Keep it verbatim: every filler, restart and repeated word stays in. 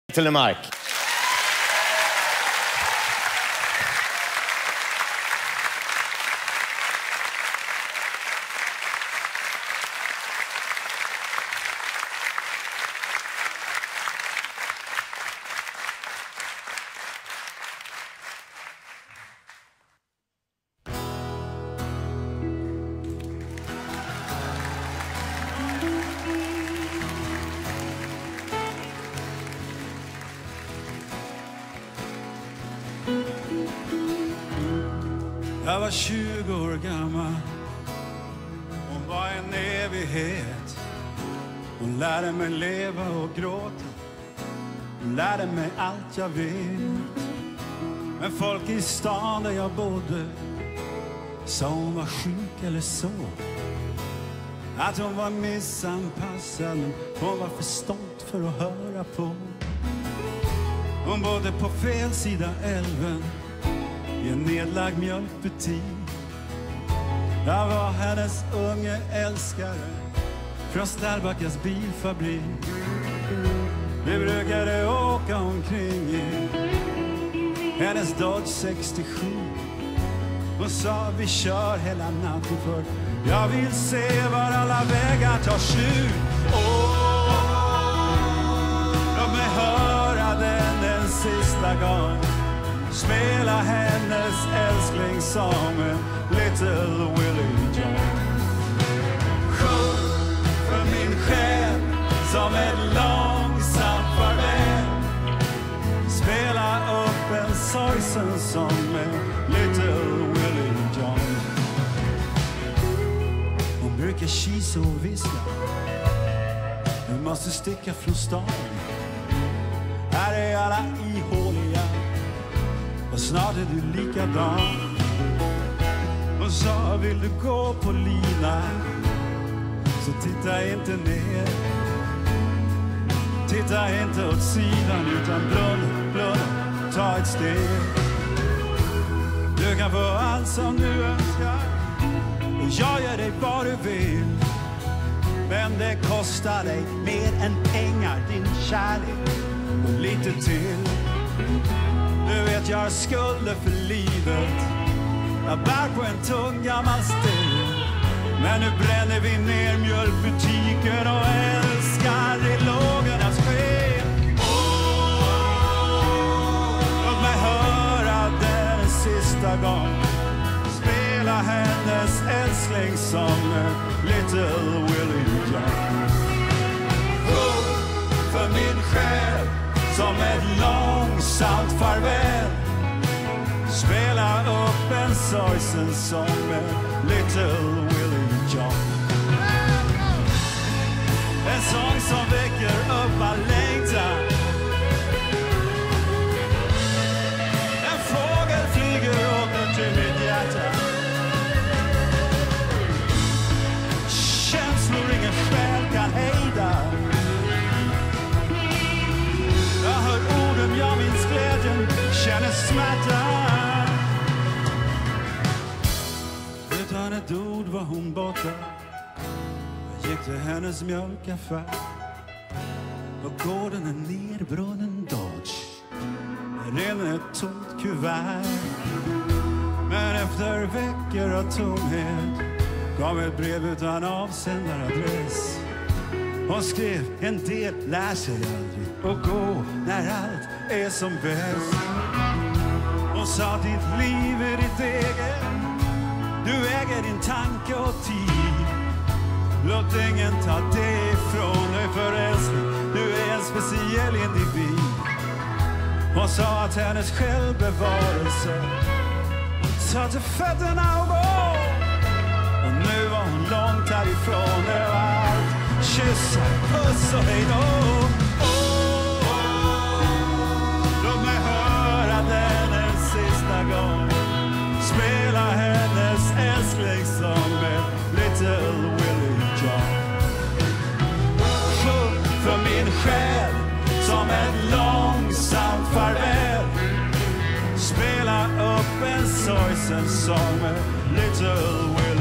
Telemark. Jag var tjugo år gammal. Hon var en evighet. Hon lärde mig leva och gråta. Hon lärde mig allt jag vet. Men folk i stan där jag bodde sa hon var sjuk eller så. Att hon var missanpassad, men hon var för stolt för att höra på. Hon bodde på fel sida älven i en nedlagd mjölkbutik. Jag var hennes unge älskare från Stallbackas bilfabrik. Vi brukade åka omkring i hennes Dodge sextiosju. Hon sa vi kör hela natten för jag vill se var alla vägar tar slut. Åh, låt mig höra den en sista gång. Spela hennes älsklingssång med Little Willie John. Sjung för min själ som ett långsamt farväl. Spela upp en sorgsen sång med Little Willie John. Hon brukar kisa och viska. Du måste sticka från stan. Här är alla ihåliga. Och snart är du likadan. Och sa vill du gå på lina, så titta inte ner. Titta inte åt sidan utan blunda, blunda, ta ett steg. Du kan få allt som du önskar och jag gör dig vad du vill. Men det kostar dig mer än pengar, din kärlek och lite till. Du vet jag har skulder för livet. Jag bär på en tung gammal sten. Men nu bränner vi ner mjölkbutiken och älskar i lågornas sken. Åh, låt mig höra den sista gång. Spela hennes älsklingssång Little Willie John. Sjung för min själ som ett långsamt farväl. Spela upp en sorgsen sång med Little Willie John. En sång som väcker upp all längtan. En fågel flyger åter till mitt hjärta. Känslor ingen själ kan hejda. Jag hör orden, jag minns glädjen, känner smärta. Utan ett ord var hon borta. Jag gick till hennes mjölkaffär. Och gården är nerbrunnen Dodge. Där inne ett tomt kuvert. Men efter veckor av tomhet kom ett brev utan avsändaradress. Hon skrev en del lär sig aldrig och gå när allt är som bäst. Hon sa ditt liv är ditt eget. Du äger din tanke och tid. Låt ingen ta det ifrån dig för älskling. Du är en speciell individ. Hon sa att hennes självbevarelse sa till fötterna och gå. Och nu var hon långt härifrån. Det var allt. Kyssar, puss och hej då. Oh, oh, låt mig höra den en sista gång. Spela hennes älsklingssång med Little Willie John. Sjung för min själ som ett långsamt farväl. Spela upp en sorgsen sång med Little Willie